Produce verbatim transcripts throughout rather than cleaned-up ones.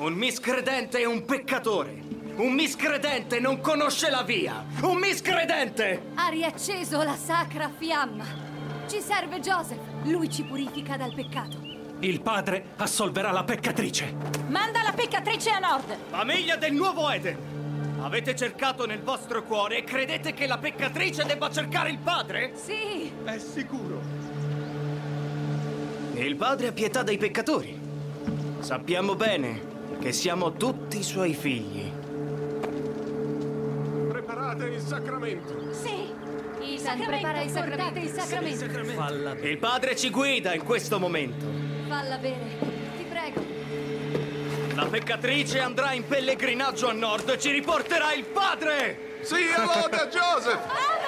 Un miscredente è un peccatore. Un miscredente non conosce la via. Un miscredente! Ha riacceso la sacra fiamma. Ci serve Joseph. Lui ci purifica dal peccato. Il padre assolverà la peccatrice. Manda la peccatrice a nord. Famiglia del nuovo Eden. Avete cercato nel vostro cuore e credete che la peccatrice debba cercare il padre? Sì. È sicuro. Il padre ha pietà dei peccatori. Sappiamo bene che siamo tutti suoi figli. Preparate il sacramento. Sì. Il prepara il sacramento. Il sacramento. Falla. Il padre ci guida in questo momento. Falla bere. Ti prego. La peccatrice andrà in pellegrinaggio a nord e ci riporterà il padre! Sia lode a Joseph!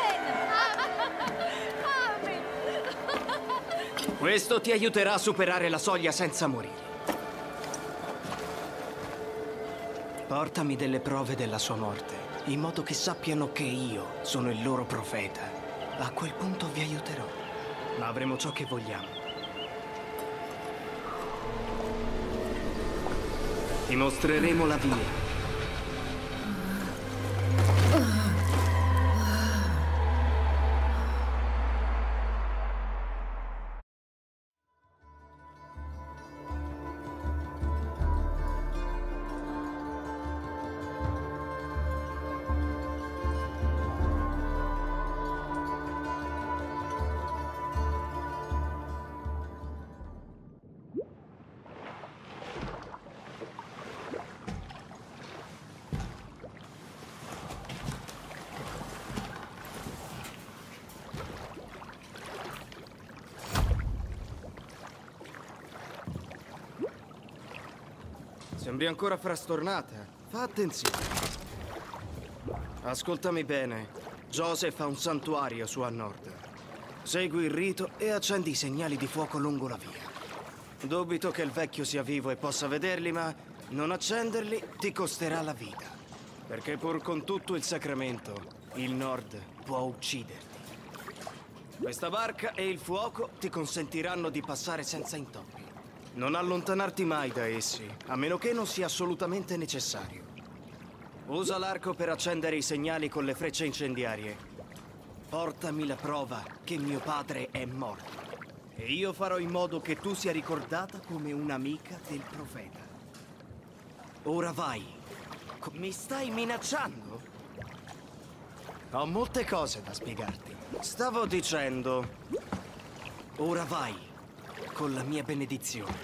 Amen. Amen. Questo ti aiuterà a superare la soglia senza morire. Portami delle prove della sua morte, in modo che sappiano che io sono il loro profeta. A quel punto vi aiuterò. Ma avremo ciò che vogliamo. Ti mostreremo la via. Sembri ancora frastornata. Fa attenzione. Ascoltami bene. Joseph ha un santuario su a nord. Segui il rito e accendi i segnali di fuoco lungo la via. Dubito che il vecchio sia vivo e possa vederli, ma non accenderli ti costerà la vita. Perché pur con tutto il sacramento, il nord può ucciderti. Questa barca e il fuoco ti consentiranno di passare senza intoppi. Non allontanarti mai da essi, a meno che non sia assolutamente necessario. Usa l'arco per accendere i segnali con le frecce incendiarie. Portami la prova che mio padre è morto. E io farò in modo che tu sia ricordata come un'amica del profeta. Ora vai. Co- Mi stai minacciando? Ho molte cose da spiegarti. Stavo dicendo... Ora vai. Con la mia benedizione.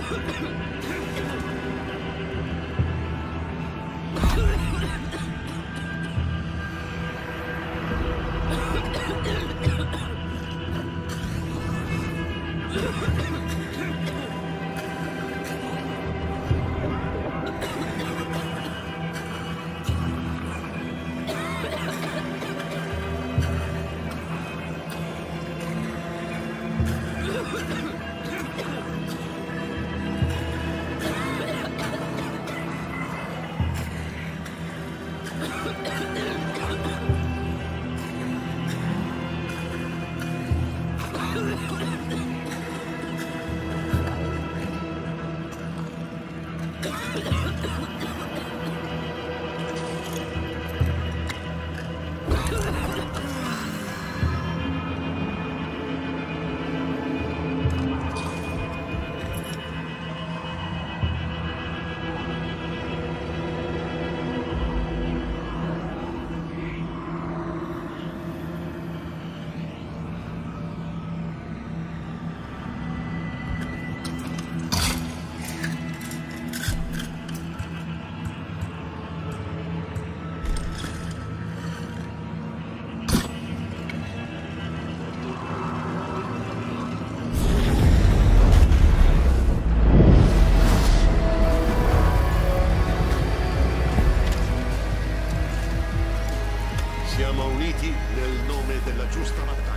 Siamo uniti nel nome della giusta battaglia.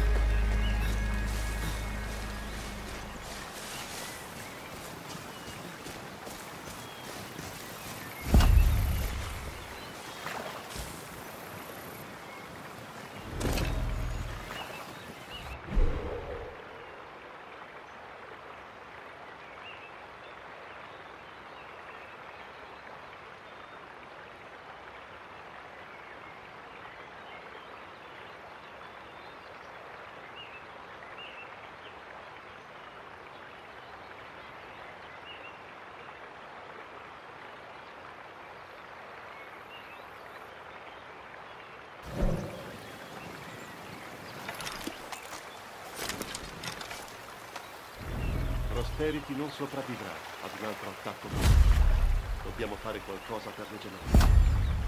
Prosperity non sopravvivrà ad un altro attacco. Dobbiamo fare qualcosa per rigenerare.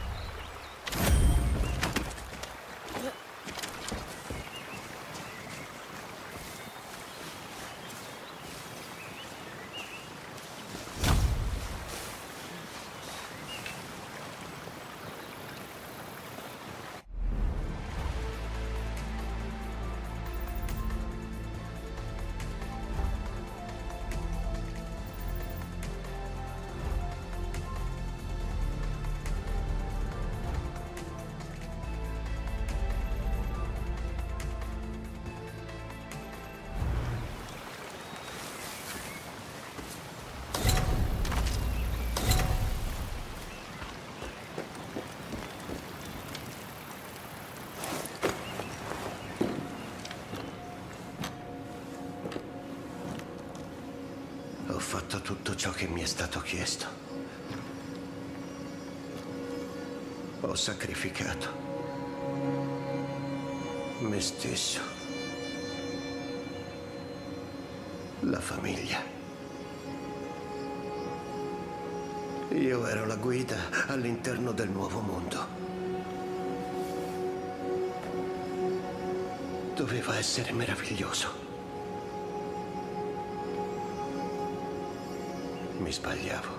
Ho fatto tutto ciò che mi è stato chiesto. Ho sacrificato me stesso, la famiglia. Io ero la guida all'interno del nuovo mondo. Doveva essere meraviglioso. Mi sbagliavo.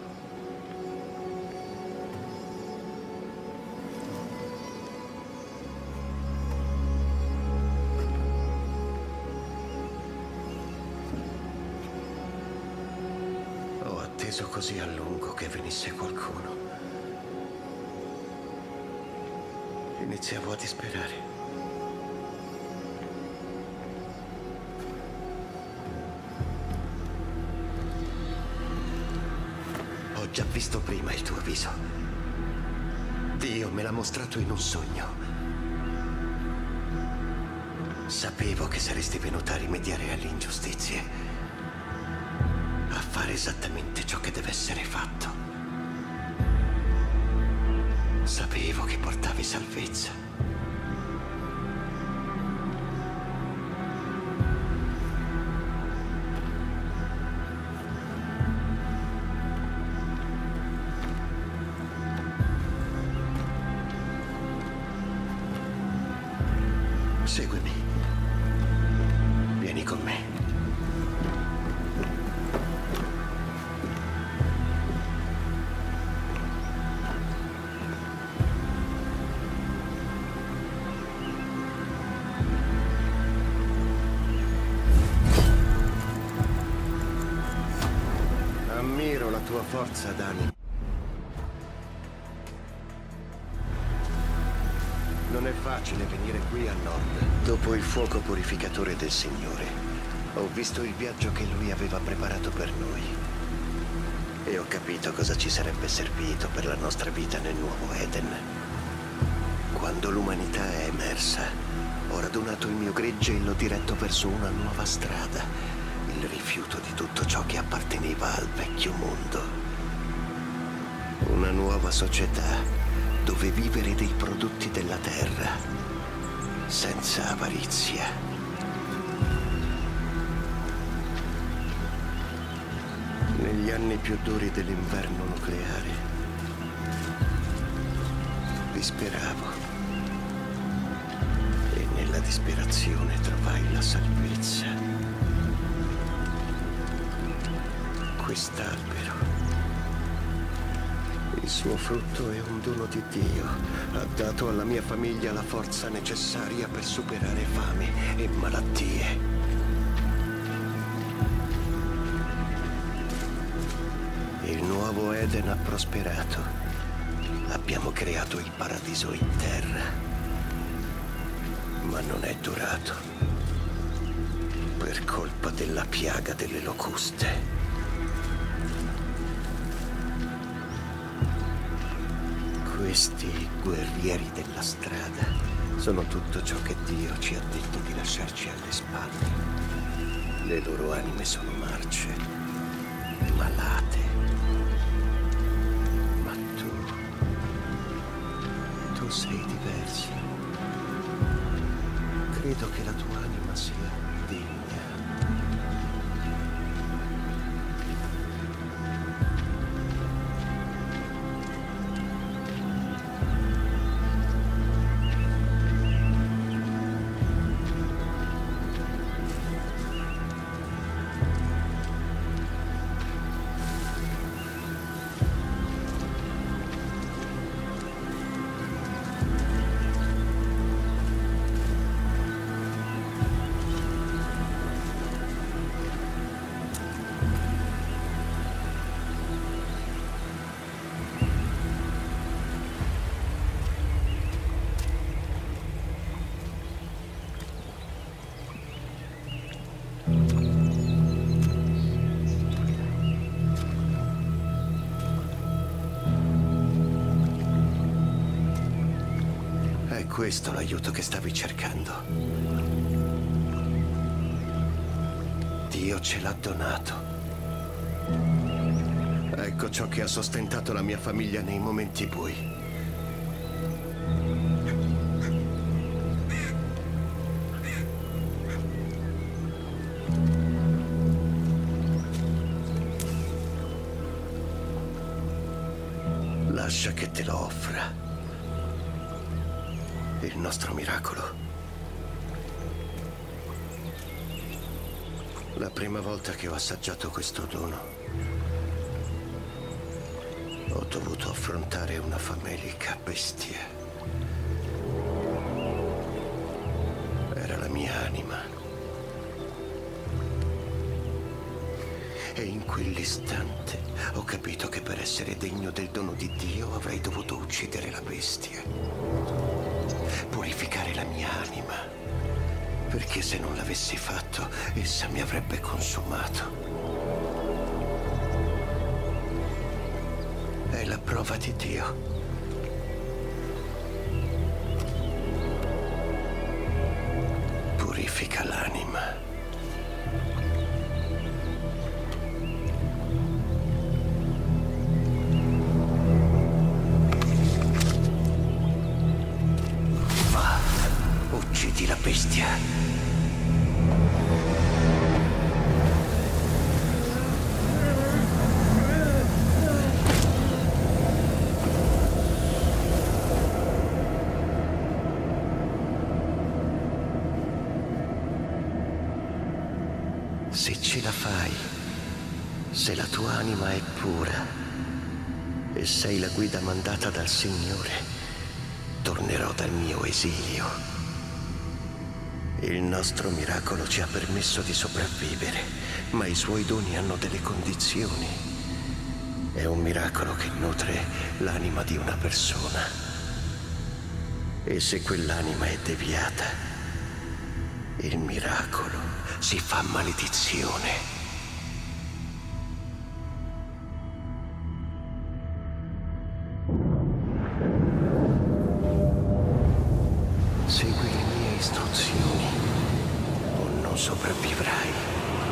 Ho atteso così a lungo che venisse qualcuno. Iniziavo a disperare. Ho già visto prima il tuo viso. Dio me l'ha mostrato in un sogno. Sapevo che saresti venuta a rimediare alle ingiustizie, a fare esattamente ciò che deve essere fatto. Sapevo che portavi salvezza. Seguimi. Vieni con me. Ammiro la tua forza d'animo. Non è facile venire qui a nord. Dopo il fuoco purificatore del Signore, ho visto il viaggio che lui aveva preparato per noi. E ho capito cosa ci sarebbe servito per la nostra vita nel nuovo Eden. Quando l'umanità è emersa, ho radunato il mio gregge e l'ho diretto verso una nuova strada. Il rifiuto di tutto ciò che apparteneva al vecchio mondo. Una nuova società dove vivere dei prodotti della terra, senza avarizia. Negli anni più duri dell'inverno nucleare, disperavo. E nella disperazione trovai la salvezza. Quest'albero, il suo frutto è un dono di Dio. Ha dato alla mia famiglia la forza necessaria per superare fame e malattie. Il nuovo Eden ha prosperato. Abbiamo creato il paradiso in terra. Ma non è durato. Per colpa della piaga delle locuste. Questi guerrieri della strada sono tutto ciò che Dio ci ha detto di lasciarci alle spalle. Le loro anime sono marce, malate. Ma tu, tu sei diverso. Credo che la tua anima sia degna. Questo l'aiuto che stavi cercando. Dio ce l'ha donato. Ecco ciò che ha sostentato la mia famiglia nei momenti bui. Lascia che te lo offra. Il nostro miracolo. La prima volta che ho assaggiato questo dono, ho dovuto affrontare una famelica bestia. Era la mia anima. E in quell'istante ho capito che per essere degno del dono di Dio avrei dovuto uccidere la bestia. Purificare la mia anima, perché se non l'avessi fatto, essa mi avrebbe consumato. È la prova di Dio. Purifica l'anima. Uccidi la bestia. Se ce la fai, se la tua anima è pura e sei la guida mandata dal Signore, tornerò dal mio esilio. Il nostro miracolo ci ha permesso di sopravvivere, ma i suoi doni hanno delle condizioni. È un miracolo che nutre l'anima di una persona. E se quell'anima è deviata, il miracolo si fa maledizione. Segui le mie istruzioni o non sopravvivrai.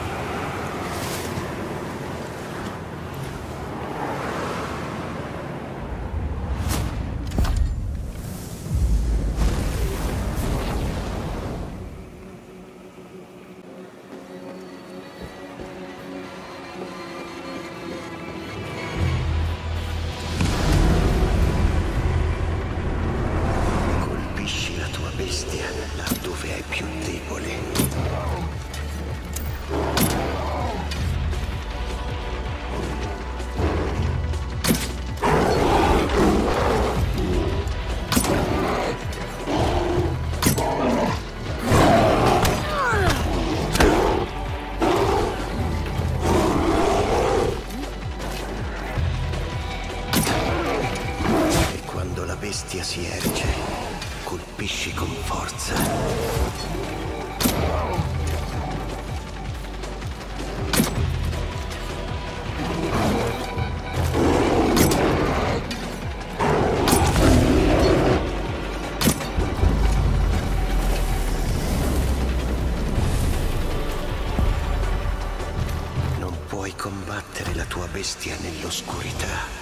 Bestia laddove è più debole. E quando la bestia si erge, colpisci con forza. Non puoi combattere la tua bestia nell'oscurità.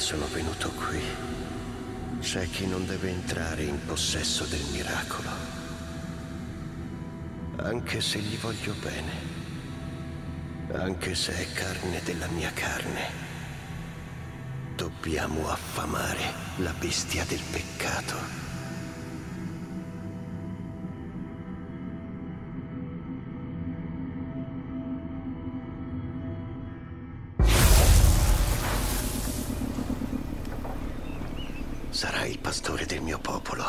sono venuto qui. C'è chi non deve entrare in possesso del miracolo, anche se gli voglio bene, anche se è carne della mia carne. Dobbiamo affamare la bestia del peccato. Sarai il pastore del mio popolo.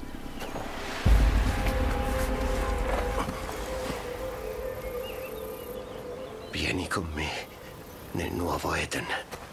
Vieni con me nel nuovo Eden.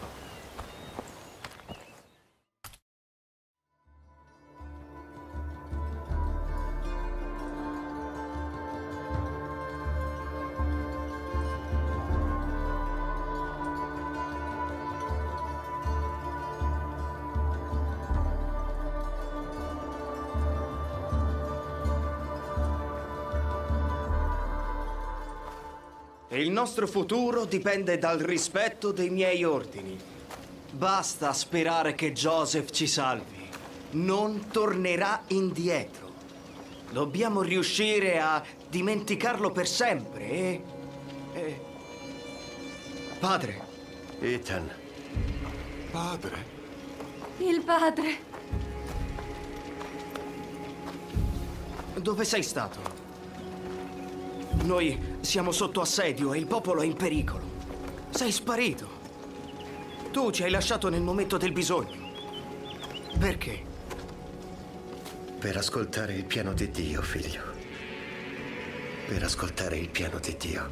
Il nostro futuro dipende dal rispetto dei miei ordini. Basta sperare che Joseph ci salvi. Non tornerà indietro. Dobbiamo riuscire a dimenticarlo per sempre e... e... Padre. Ethan. Padre. Il padre. Dove sei stato? Noi siamo sotto assedio e il popolo è in pericolo. Sei sparito. Tu ci hai lasciato nel momento del bisogno. Perché? Per ascoltare il piano di Dio, figlio. Per ascoltare il piano di Dio.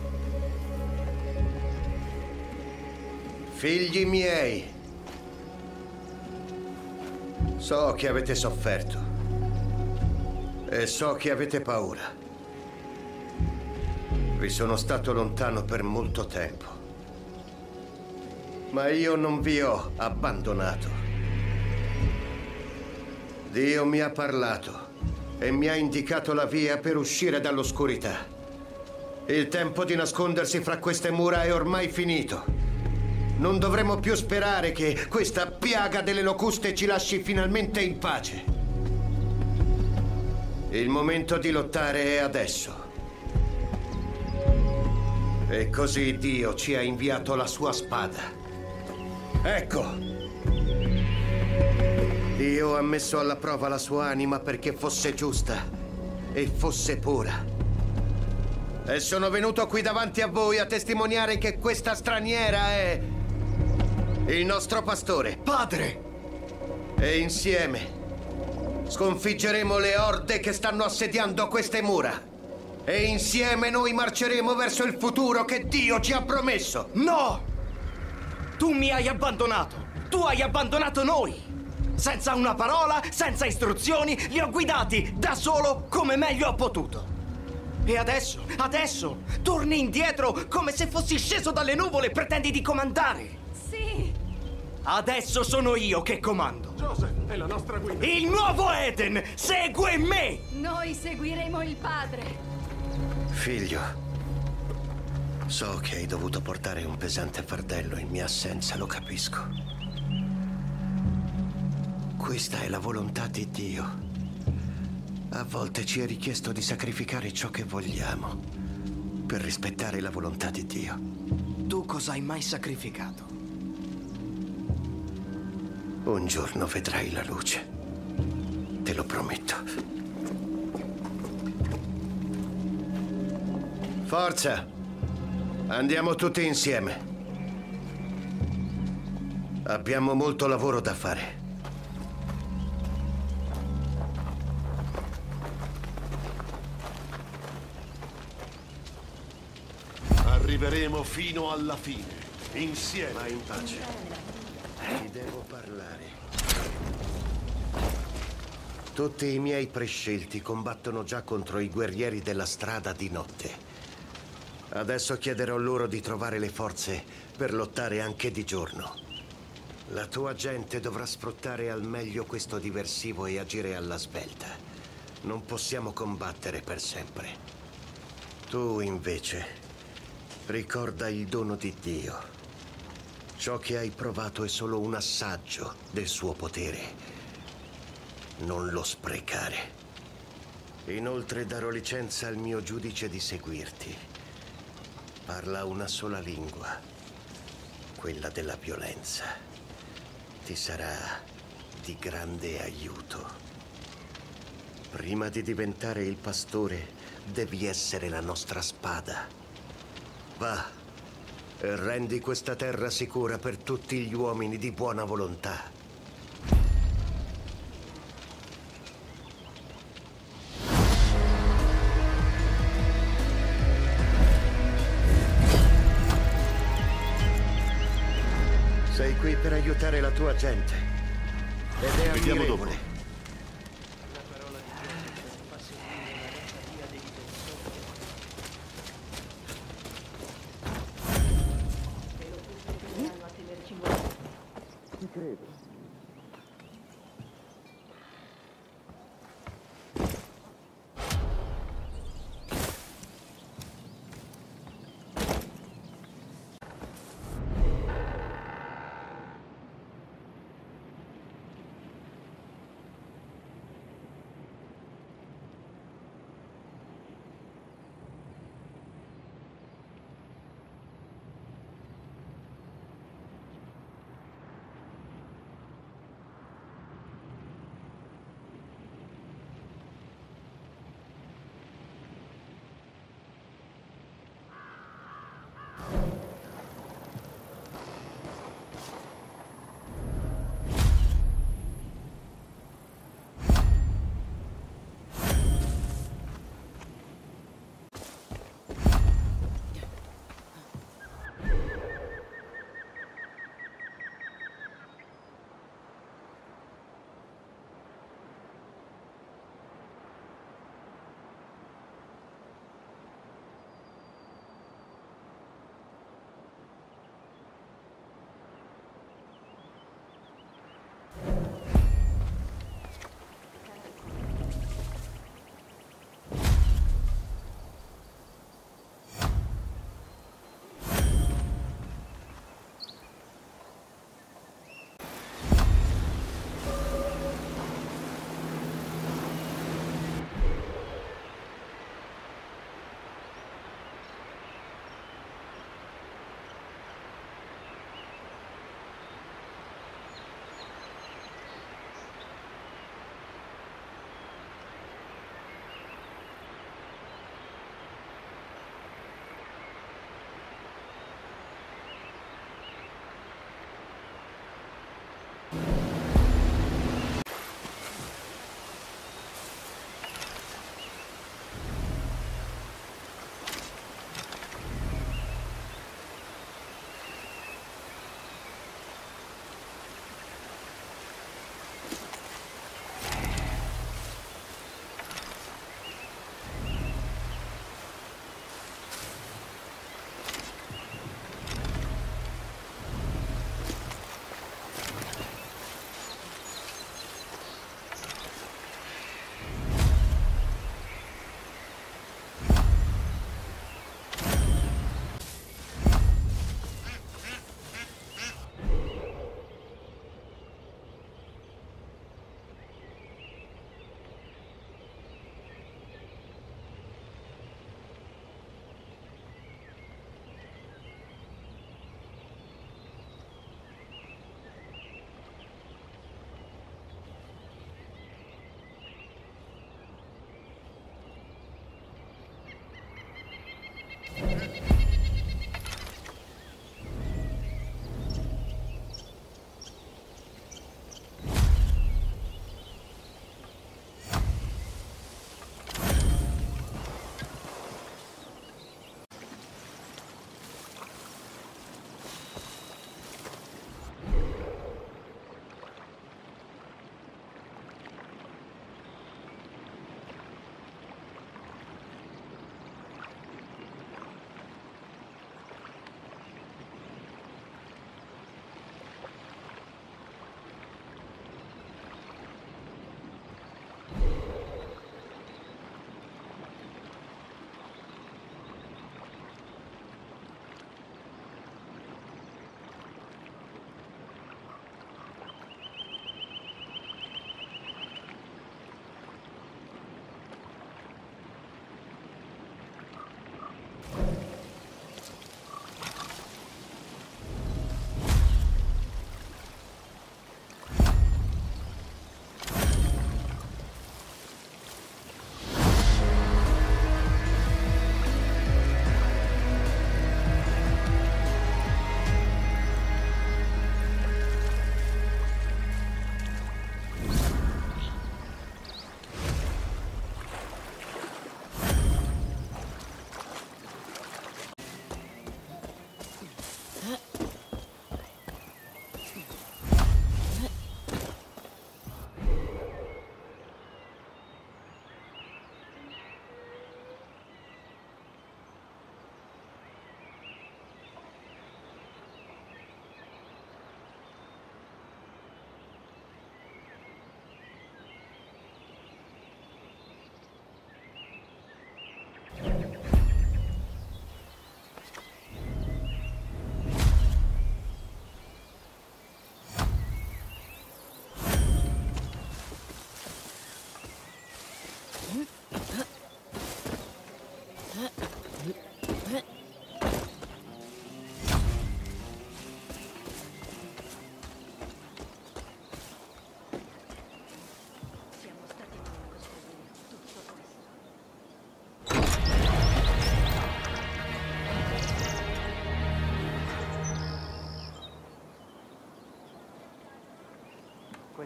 Figli miei, so che avete sofferto e so che avete paura. Vi sono stato lontano per molto tempo, ma io non vi ho abbandonato. Dio mi ha parlato e mi ha indicato la via per uscire dall'oscurità. Il tempo di nascondersi fra queste mura è ormai finito. Non dovremo più sperare che questa piaga delle locuste ci lasci finalmente in pace. Il momento di lottare è adesso. E così Dio ci ha inviato la sua spada. Ecco! Dio ha messo alla prova la sua anima perché fosse giusta e fosse pura. E sono venuto qui davanti a voi a testimoniare che questa straniera è il nostro pastore. Padre! E insieme sconfiggeremo le orde che stanno assediando queste mura. E insieme noi marceremo verso il futuro che Dio ci ha promesso. No! Tu mi hai abbandonato! Tu hai abbandonato noi! Senza una parola, senza istruzioni, li ho guidati da solo come meglio ho potuto. E adesso, adesso, torni indietro come se fossi sceso dalle nuvole e pretendi di comandare. Sì! Adesso sono io che comando. Joseph è la nostra guida. Il nuovo Eden segue me! Noi seguiremo il padre. Figlio, so che hai dovuto portare un pesante fardello in mia assenza, lo capisco. Questa è la volontà di Dio. A volte ci è richiesto di sacrificare ciò che vogliamo per rispettare la volontà di Dio. Tu cosa hai mai sacrificato? Un giorno vedrai la luce. Te lo prometto. Forza! Andiamo tutti insieme. Abbiamo molto lavoro da fare. Arriveremo fino alla fine, insieme. Vai in pace. Ti devo parlare. Tutti i miei prescelti combattono già contro i guerrieri della strada di notte. Adesso chiederò loro di trovare le forze per lottare anche di giorno. La tua gente dovrà sfruttare al meglio questo diversivo e agire alla svelta. Non possiamo combattere per sempre. Tu, invece, ricorda il dono di Dio Ciò che hai provato è solo un assaggio del suo potere. Non lo sprecare. Inoltre darò licenza al mio giudice di seguirti. Parla una sola lingua, quella della violenza. Ti sarà di grande aiuto. Prima di diventare il pastore, devi essere la nostra spada. Va e rendi questa terra sicura per tutti gli uomini di buona volontà. Sei qui per aiutare la tua gente. Ed è Vediamo ammirevole. dopo.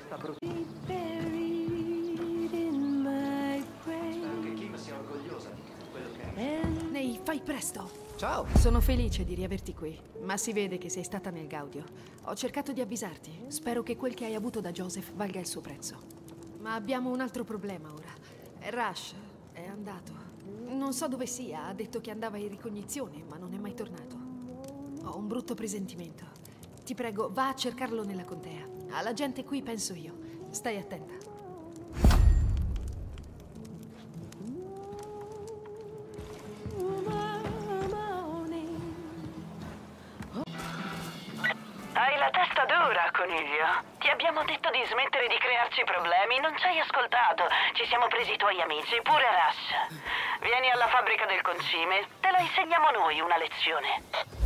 questa brutta... Anche Kim sia orgogliosa di quello che è. Ehi, fai presto. Ciao! Sono felice di riaverti qui, ma si vede che sei stata nel Gaudio. Ho cercato di avvisarti. Spero che quel che hai avuto da Joseph valga il suo prezzo. Ma abbiamo un altro problema ora. Rush è andato. Non so dove sia, ha detto che andava in ricognizione, ma non è mai tornato. Ho un brutto presentimento. Ti prego, va a cercarlo nella contea. Alla gente qui penso io. Stai attenta. Hai la testa dura, coniglio. Ti abbiamo detto di smettere di crearci problemi, non ci hai ascoltato. Ci siamo presi i tuoi amici, pure Rush. Vieni alla fabbrica del concime, te la insegniamo noi una lezione.